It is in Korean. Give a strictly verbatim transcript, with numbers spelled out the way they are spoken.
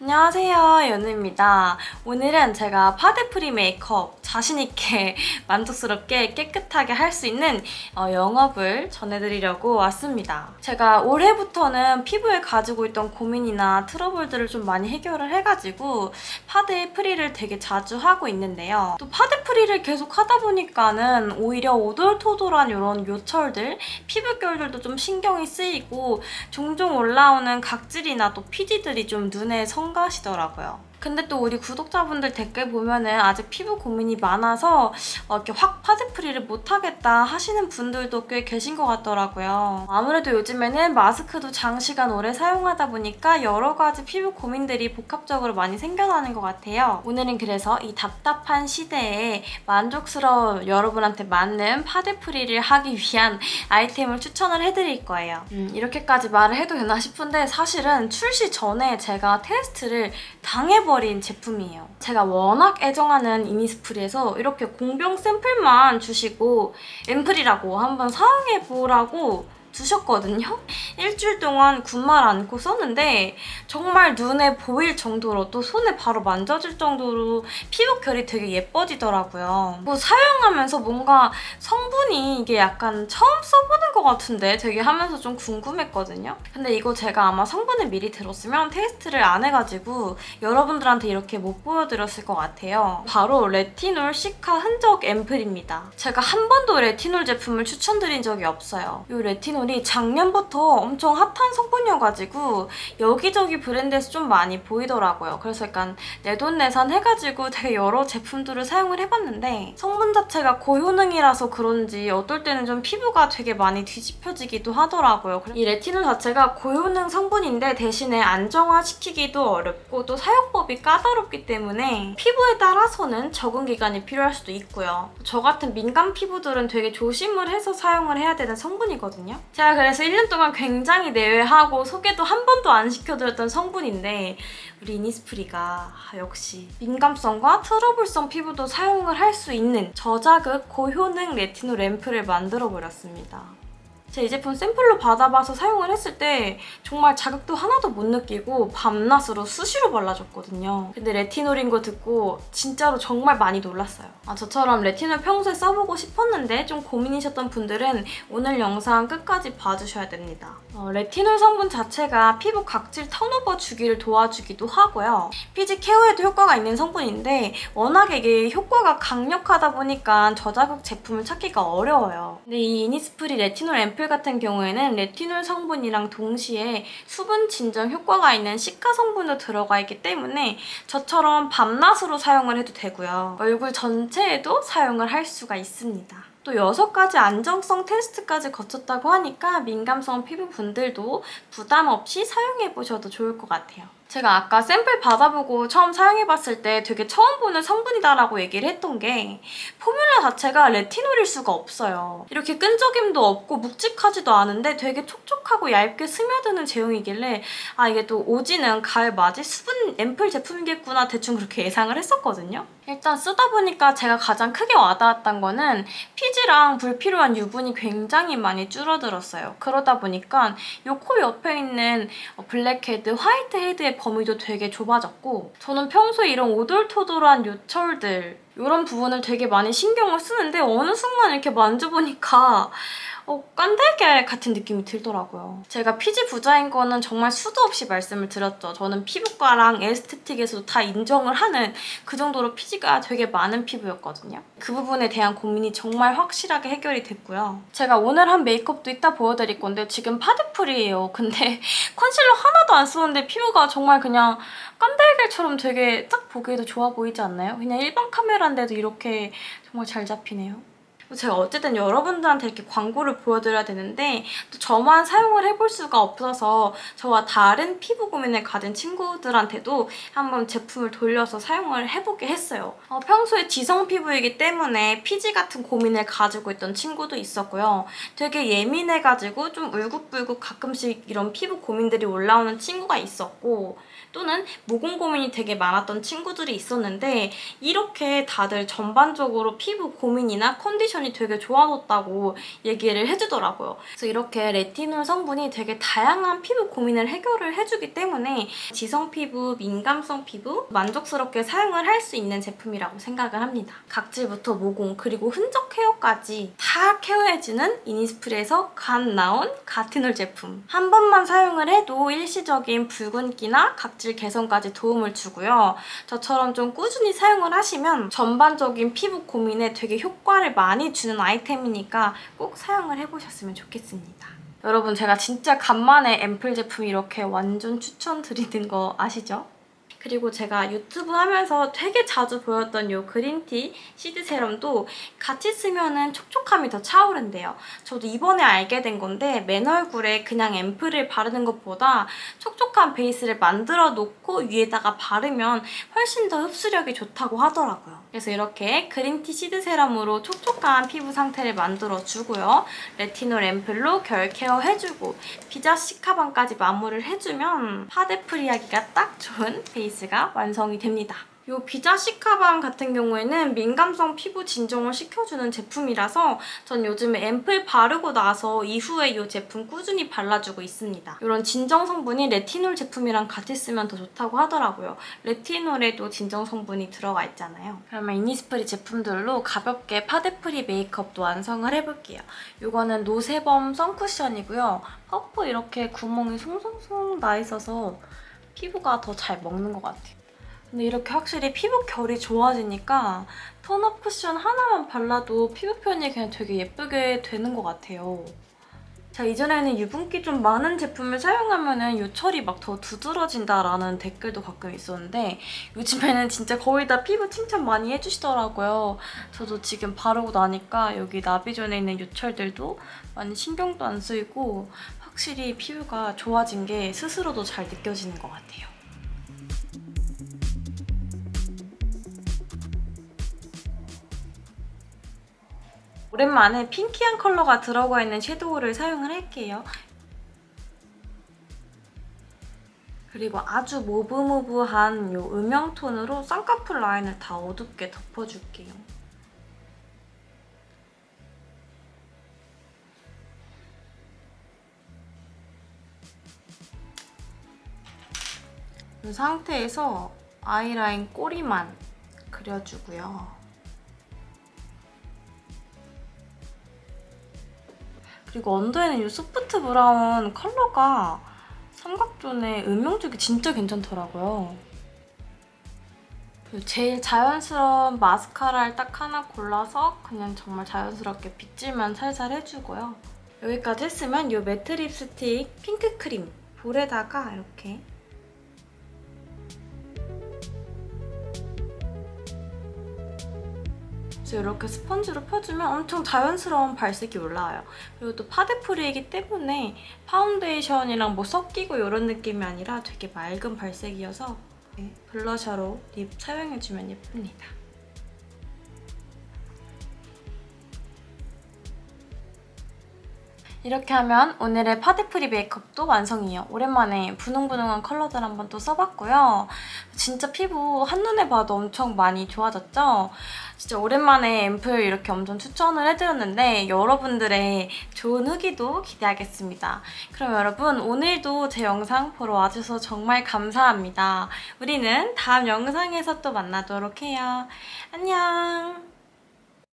안녕하세요, 연우입니다. 오늘은 제가 파데프리 메이크업 자신있게 만족스럽게 깨끗하게 할 수 있는 어, 영업을 전해드리려고 왔습니다. 제가 올해부터는 피부에 가지고 있던 고민이나 트러블들을 좀 많이 해결을 해가지고 파데프리를 되게 자주 하고 있는데요. 또 파데프리를 계속 하다 보니까는 오히려 오돌토돌한 이런 요철들, 피부결들도 좀 신경이 쓰이고 종종 올라오는 각질이나 또 피지들이 좀 눈에 성 가시더라고요. 근데 또 우리 구독자분들 댓글 보면은 아직 피부 고민이 많아서 어, 이렇게 확 파데프리를 못하겠다 하시는 분들도 꽤 계신 것 같더라고요. 아무래도 요즘에는 마스크도 장시간 오래 사용하다 보니까 여러 가지 피부 고민들이 복합적으로 많이 생겨나는 것 같아요. 오늘은 그래서 이 답답한 시대에 만족스러운 여러분한테 맞는 파데프리를 하기 위한 아이템을 추천을 해드릴 거예요. 음, 이렇게까지 말을 해도 되나 싶은데 사실은 출시 전에 제가 테스트를 당해버렸어요. 버린 제품이에요. 제가 워낙 애정하는 이니스프리에서 이렇게 공병 샘플만 주시고 앰플이라고 한번 사용해보라고 주셨거든요. 일주일 동안 군말 안고 썼는데 정말 눈에 보일 정도로 또 손에 바로 만져질 정도로 피부 결이 되게 예뻐지더라고요. 뭐 사용하면서 뭔가 성분이 이게 약간 처음 써보는 것 같은데 되게 하면서 좀 궁금했거든요. 근데 이거 제가 아마 성분을 미리 들었으면 테스트를 안 해가지고 여러분들한테 이렇게 못 보여드렸을 것 같아요. 바로 레티놀 시카 흔적 앰플입니다. 제가 한 번도 레티놀 제품을 추천드린 적이 없어요. 이 레티놀 이 작년부터 엄청 핫한 성분이어가지고 여기저기 브랜드에서 좀 많이 보이더라고요. 그래서 약간 내돈내산 해가지고 되게 여러 제품들을 사용을 해봤는데 성분 자체가 고효능이라서 그런지 어떨 때는 좀 피부가 되게 많이 뒤집혀지기도 하더라고요. 이 레티놀 자체가 고효능 성분인데 대신에 안정화시키기도 어렵고 또 사용법이 까다롭기 때문에 피부에 따라서는 적응 기간이 필요할 수도 있고요. 저 같은 민감 피부들은 되게 조심을 해서 사용을 해야 되는 성분이거든요. 제가 그래서 일 년 동안 굉장히 내외하고 소개도 한 번도 안 시켜드렸던 성분인데 우리 이니스프리가 역시 민감성과 트러블성 피부도 사용을 할 수 있는 저자극 고효능 레티놀 앰플을 만들어버렸습니다. 제가 이 제품 샘플로 받아봐서 사용을 했을 때 정말 자극도 하나도 못 느끼고 밤낮으로 수시로 발라줬거든요. 근데 레티놀인 거 듣고 진짜로 정말 많이 놀랐어요. 아, 저처럼 레티놀 평소에 써보고 싶었는데 좀 고민이셨던 분들은 오늘 영상 끝까지 봐주셔야 됩니다. 어, 레티놀 성분 자체가 피부 각질 턴오버 주기를 도와주기도 하고요. 피지 케어에도 효과가 있는 성분인데 워낙에 이게 효과가 강력하다 보니까 저자극 제품을 찾기가 어려워요. 근데 이 이니스프리 레티놀 앰플 같은 경우에는 레티놀 성분이랑 동시에 수분 진정 효과가 있는 시카 성분도 들어가 있기 때문에 저처럼 밤낮으로 사용을 해도 되고요. 얼굴 전체에도 사용을 할 수가 있습니다. 또 여섯 가지 안정성 테스트까지 거쳤다고 하니까 민감성 피부분들도 부담 없이 사용해보셔도 좋을 것 같아요. 제가 아까 샘플 받아보고 처음 사용해봤을 때 되게 처음 보는 성분이다라고 얘기를 했던 게 포뮬러 자체가 레티놀일 수가 없어요. 이렇게 끈적임도 없고 묵직하지도 않은데 되게 촉촉하고 얇게 스며드는 제형이길래 아 이게 또 오지는 가을 맞이 수분 앰플 제품이겠구나 대충 그렇게 예상을 했었거든요. 일단 쓰다 보니까 제가 가장 크게 와닿았던 거는 피지랑 불필요한 유분이 굉장히 많이 줄어들었어요. 그러다 보니까 이 코 옆에 있는 블랙헤드, 화이트헤드의 범위도 되게 좁아졌고 저는 평소에 이런 오돌토돌한 요철들 이런 부분을 되게 많이 신경을 쓰는데 어느 순간 이렇게 만져보니까 어, 깐달걀 같은 느낌이 들더라고요. 제가 피지 부자인 거는 정말 수도 없이 말씀을 드렸죠. 저는 피부과랑 에스테틱에서도 다 인정을 하는 그 정도로 피지가 되게 많은 피부였거든요. 그 부분에 대한 고민이 정말 확실하게 해결이 됐고요. 제가 오늘 한 메이크업도 이따 보여드릴 건데 지금 파데프리예요. 근데 컨실러 하나도 안 썼는데 피부가 정말 그냥 깐달걀처럼 되게 딱 보기에도 좋아 보이지 않나요? 그냥 일반 카메라인데도 이렇게 정말 잘 잡히네요. 제가 어쨌든 여러분들한테 이렇게 광고를 보여드려야 되는데 또 저만 사용을 해볼 수가 없어서 저와 다른 피부 고민을 가진 친구들한테도 한번 제품을 돌려서 사용을 해보게 했어요. 어, 평소에 지성 피부이기 때문에 피지 같은 고민을 가지고 있던 친구도 있었고요. 되게 예민해가지고 좀 울긋불긋 가끔씩 이런 피부 고민들이 올라오는 친구가 있었고 또는 모공 고민이 되게 많았던 친구들이 있었는데 이렇게 다들 전반적으로 피부 고민이나 컨디션 컨디션이 되게 좋아졌다고 얘기를 해주더라고요. 그래서 이렇게 레티놀 성분이 되게 다양한 피부 고민을 해결을 해주기 때문에 지성 피부, 민감성 피부 만족스럽게 사용을 할 수 있는 제품이라고 생각을 합니다. 각질부터 모공 그리고 흔적 케어까지 다 케어해주는 이니스프리에서 갓 나온 가티놀 제품. 한 번만 사용을 해도 일시적인 붉은기나 각질 개선까지 도움을 주고요. 저처럼 좀 꾸준히 사용을 하시면 전반적인 피부 고민에 되게 효과를 많이 주는 아이템이니까 꼭 사용을 해보셨으면 좋겠습니다. 여러분 제가 진짜 간만에 앰플 제품 이렇게 완전 추천드리는 거 아시죠? 그리고 제가 유튜브 하면서 되게 자주 보였던 이 그린티 시드 세럼도 같이 쓰면은 촉촉함이 더 차오른대요. 저도 이번에 알게 된 건데 맨 얼굴에 그냥 앰플을 바르는 것보다 촉촉한 베이스를 만들어 놓고 위에다가 바르면 훨씬 더 흡수력이 좋다고 하더라고요. 그래서 이렇게 그린티 시드 세럼으로 촉촉한 피부 상태를 만들어주고요. 레티놀 앰플로 결 케어 해주고 비자 시카밤까지 마무리를 해주면 파데프리 하기가 딱 좋은 베이스가 완성이 됩니다. 이 비자 시카밤 같은 경우에는 민감성 피부 진정을 시켜주는 제품이라서 전 요즘에 앰플 바르고 나서 이후에 이 제품 꾸준히 발라주고 있습니다. 이런 진정 성분이 레티놀 제품이랑 같이 쓰면 더 좋다고 하더라고요. 레티놀에도 진정 성분이 들어가 있잖아요. 그러면 이니스프리 제품들로 가볍게 파데프리 메이크업도 완성을 해볼게요. 이거는 노세범 선쿠션이고요. 퍼프 이렇게 구멍이 송송송 나 있어서 피부가 더 잘 먹는 것 같아요. 근데 이렇게 확실히 피부 결이 좋아지니까 톤업 쿠션 하나만 발라도 피부 표현이 그냥 되게 예쁘게 되는 것 같아요. 제가 이전에는 유분기 좀 많은 제품을 사용하면 요철이 막 더 두드러진다라는 댓글도 가끔 있었는데 요즘에는 진짜 거의 다 피부 칭찬 많이 해주시더라고요. 저도 지금 바르고 나니까 여기 나비존에 있는 요철들도 많이 신경도 안 쓰이고 확실히 피부가 좋아진 게 스스로도 잘 느껴지는 것 같아요. 오랜만에 핑키한 컬러가 들어가 있는 섀도우를 사용을 할게요. 그리고 아주 모브모브한 이 음영톤으로 쌍꺼풀 라인을 다 어둡게 덮어줄게요. 이 상태에서 아이라인 꼬리만 그려주고요. 그리고 언더에는 이 소프트 브라운 컬러가 삼각존에 음영 주기 진짜 괜찮더라고요. 제일 자연스러운 마스카라를 딱 하나 골라서 그냥 정말 자연스럽게 빗질만 살살 해주고요. 여기까지 했으면 이 매트 립스틱 핑크 크림 볼에다가 이렇게 그래서 이렇게 스펀지로 펴주면 엄청 자연스러운 발색이 올라와요. 그리고 또 파데프리이기 때문에 파운데이션이랑 뭐 섞이고 이런 느낌이 아니라 되게 맑은 발색이어서 블러셔로 립 사용해주면 예쁩니다. 이렇게 하면 오늘의 파데프리 메이크업도 완성이에요. 오랜만에 분홍분홍한 컬러들 한번 또 써봤고요. 진짜 피부 한눈에 봐도 엄청 많이 좋아졌죠? 진짜 오랜만에 앰플 이렇게 엄청 추천을 해드렸는데 여러분들의 좋은 후기도 기대하겠습니다. 그럼 여러분 오늘도 제 영상 보러 와주셔서 정말 감사합니다. 우리는 다음 영상에서 또 만나도록 해요. 안녕!